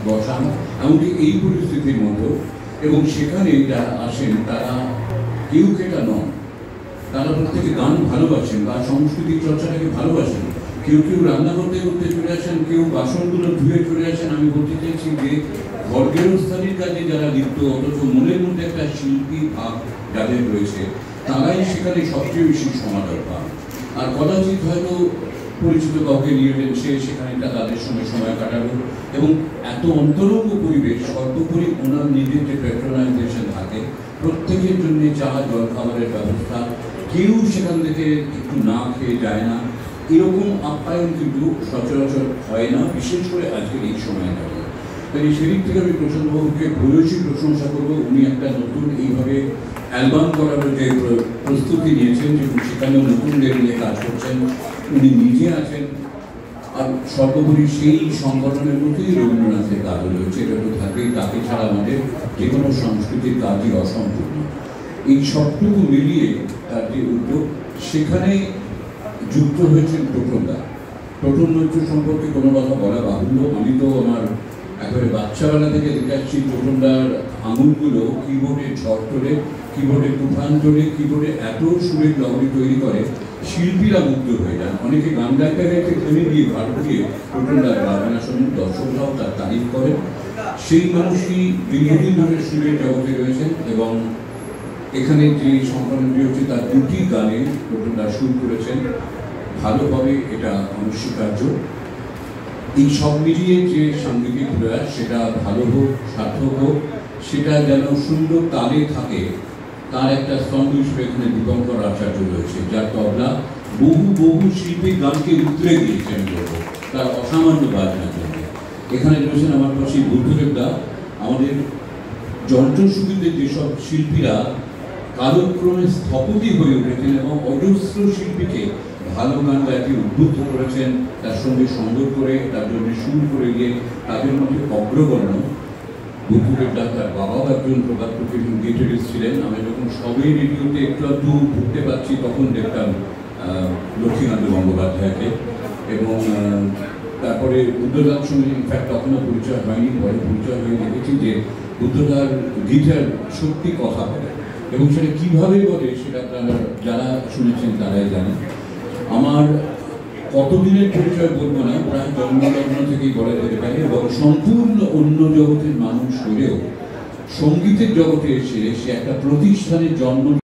বসান, এমনকি এই পরিস্থিতির মতো। এবং সেখানে যারা আসেন তারা কেউ কেটা নন, তারা প্রত্যেকে গান ভালোবাসেন বা সংস্কৃতির চর্চাটাকে ভালোবাসেন। কেউ কেউ রান্না করতে করতে চলে আসেন, কেউ বাসনগুলো ধুয়ে চলে আসেন। আমি বলতে চাইছি যে ঘরগেরস্থালির কাজে যারা লিপ্ত, অথচ মনের মধ্যে একটা শিল্পী ভাব যাদের রয়েছে, তারাই সেখানে সবচেয়ে বেশি সমাদর পান। আর কদাচিৎ হয়তো পরিচিত কাউকে নিয়ে এলেন, সে সেখানে তাদের সঙ্গে সময় কাটালো। এবং এত অন্তরঙ্গ পরিবেশ, সর্বোপরি ওনার নিজের যে প্যাট্রোনাইজেশন থাকে, প্রত্যেকের জন্য চা জল খাবারের ব্যবস্থা, কেউ সেখান থেকে একটু না খেয়ে যায় না, এরকম আপ্যায়ন কিন্তু সচরাচর হয় না, বিশেষ করে আজকের এই সময় দাঁড়িয়ে। তাই সেদিক থেকে আমি প্রশান্তবাবুকে ভূয়সী প্রশংসা করবো। উনি একটা নতুন এইভাবে অ্যালবাম করার যে প্রস্তুতি নিয়েছেন, সেখানেও নতুনদের নিয়ে কাজ করছেন, উনি নিজে আছেন। আর সর্বোপরি সেই সংগঠনের মধ্যেই রবীন্দ্রনাথের কাজও রয়েছে, এটা তো থাকবেই, তাকে ছাড়া আমাদের যে কোনো সাংস্কৃতিক কাজই অসম্পূর্ণ। এই সবটুকু মিলিয়ে তার যে উদ্যোগ, সেখানে যুক্ত হয়েছেন টোটনদা। টোটন নৈত্য সম্পর্কে কোনো কথা বলা বাহুল্য। আমি তো আমার একেবারে বাচ্চাবেলা থেকে দেখে আসছি টোটনদার আঙুলগুলো কিবোর্ডে ঝড় তোলে, কিবোর্ডে তুফান তোলে, কিবোর্ডে এত সুরের লহরি তৈরি করে, শিল্পীরা মুগ্ধ হয়ে যান। অনেকে গান গাইতে গাইতে থেমে গিয়ে ভালো দিয়ে টোটনদার গানা শোনেন, দর্শকরাও তার তারিফ করেন। সেই মানুষটি দীর্ঘদিন ধরে সুরের জগতে রয়েছেন এবং এখানে যে সম্পাদনটি হচ্ছে তার দুটি গানে টোটনদা সুর করেছেন ভালোভাবে, এটা অনস্বীকার্য। এই সব মিলিয়ে যে সাংগীতিক প্রয়াস, সেটা ভালো হোক, সার্থক হোক, সেটা যেন সুন্দর তালে থাকে, তার একটা স্তম্ভ হিসেবে এখানে দীপঙ্কর আচার্য রয়েছে, যার তবলা বহু বহু শিল্পী গানকে উতরে গিয়েছেন বলবো তার অসামান্য বাজনার জন্য। এখানে রয়েছেন আমার পাশে বুদ্ধদেবদা। আমাদের যন্ত্রসঙ্গীতের যেসব শিল্পীরা কালক্রমে স্থপতি হয়ে উঠেছেন এবং অজস্র শিল্পীকে ভালো গান গাইতে উদ্বুদ্ধ করেছেন, তার সঙ্গে সংযোগ করে, তার জন্য সুর করে গিয়ে তাদের মধ্যে অগ্রগণ্য বুদ্ধদেবদা। তার বাবাও একজন প্রবাদ প্রতিদিন গিটারিস্ট ছিলেন। আমি যখন সবে রেডিওতে একটু একটু ঘুরতে পারছি, তখন দেখতাম লক্ষ্মীকান্ত গঙ্গোপাধ্যায়কে। এবং তারপরে বুদ্ধদার সঙ্গে ইনফ্যাক্ট তখনও পরিচয় হয়নি, পরে পরিচয় হয়ে দেখেছি যে বুদ্ধদার গিটার সত্যি কথা বলে, এবং সেটা কীভাবে বলে সেটা আপনারা যারা শুনেছেন তারাই জানেন। আমার কতদিনের পরিচয় বলবো না, প্রায় জন্মলগ্ন থেকেই বলা যেতে পারে, এবং সম্পূর্ণ অন্য জগতের মানুষ হলেও সঙ্গীতের জগতে এসে সে একটা প্রতিষ্ঠানের জন্ম